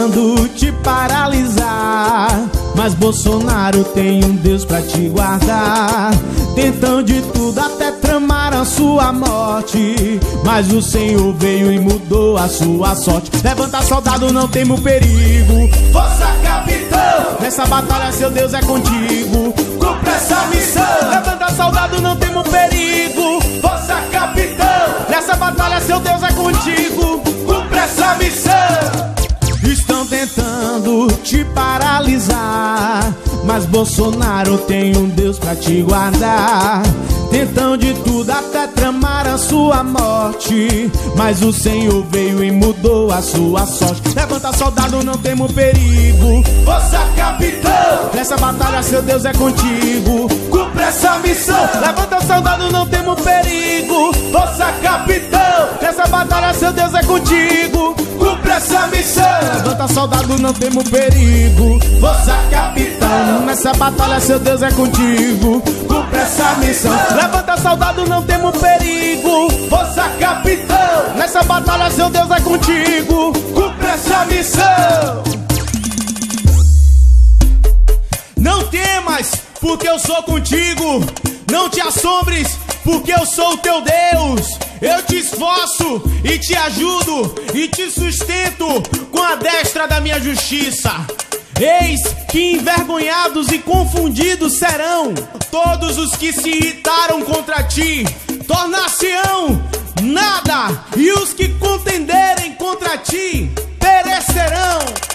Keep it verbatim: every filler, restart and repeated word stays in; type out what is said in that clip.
tentando te paralisar, mas Bolsonaro tem um Deus pra te guardar. Tentam de tudo até tramar a sua morte, mas o Senhor veio e mudou a sua sorte. Levanta, soldado, não temo perigo. Força, capitão! Nessa batalha seu Deus é contigo. Cumpre essa missão! Levanta, soldado, não temo perigo. Força, capitão! Nessa batalha seu Deus é contigo. Cumpre essa missão! Estão tentando te paralisar, mas Bolsonaro tem um Deus pra te guardar. Tentam de tudo até tramar a sua morte, mas o Senhor veio e mudou a sua sorte. Levanta, soldado, não temo perigo. Força, capitão! Nessa batalha seu Deus é contigo. Cumpre essa missão! Levanta, soldado, não temo perigo. Força, capitão! Nessa batalha seu Deus é contigo. Cumpre essa missão! Levanta, soldado, não temo perigo. Força, capitão! Nessa batalha seu Deus é contigo. Cumpre essa missão! Levanta, soldado, não temo perigo. Força, capitão! Nessa batalha seu Deus é contigo. Cumpre essa missão! Não temas, porque eu sou contigo. Não te assombres, porque eu sou o teu Deus. Eu te esforço e te ajudo e te sustento com a destra da minha justiça. Eis que envergonhados e confundidos serão todos os que se irritaram contra ti. Tornar-se-ão nada, e os que contenderem contra ti perecerão.